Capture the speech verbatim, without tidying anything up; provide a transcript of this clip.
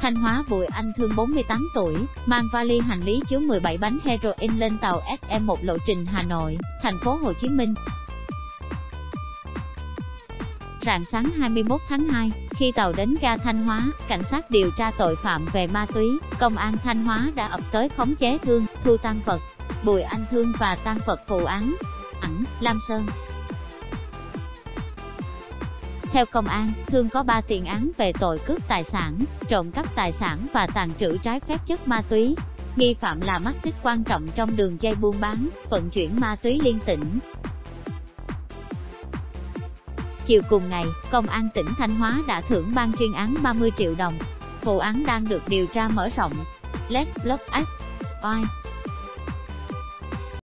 Thanh Hóa Bùi Anh Thương bốn mươi tám tuổi, mang vali hành lý chứa mười bảy bánh heroin lên tàu ét em một lộ trình Hà Nội, thành phố Hồ Chí Minh. Rạng sáng hai mươi mốt tháng hai, khi tàu đến ga Thanh Hóa, cảnh sát điều tra tội phạm về ma túy, công an Thanh Hóa đã ập tới khống chế Thương, thu tang vật. Bùi Anh Thương và tang vật vụ án. Ảnh, Lam Sơn. Theo công an, Thương có ba tiền án về tội cướp tài sản, trộm cắp tài sản và tàng trữ trái phép chất ma túy. Nghi phạm là mắt xích quan trọng trong đường dây buôn bán, vận chuyển ma túy liên tỉnh. Chiều cùng ngày, Công an tỉnh Thanh Hóa đã thưởng ban chuyên án ba mươi triệu đồng. Vụ án đang được điều tra mở rộng. Let's Block X. Oai.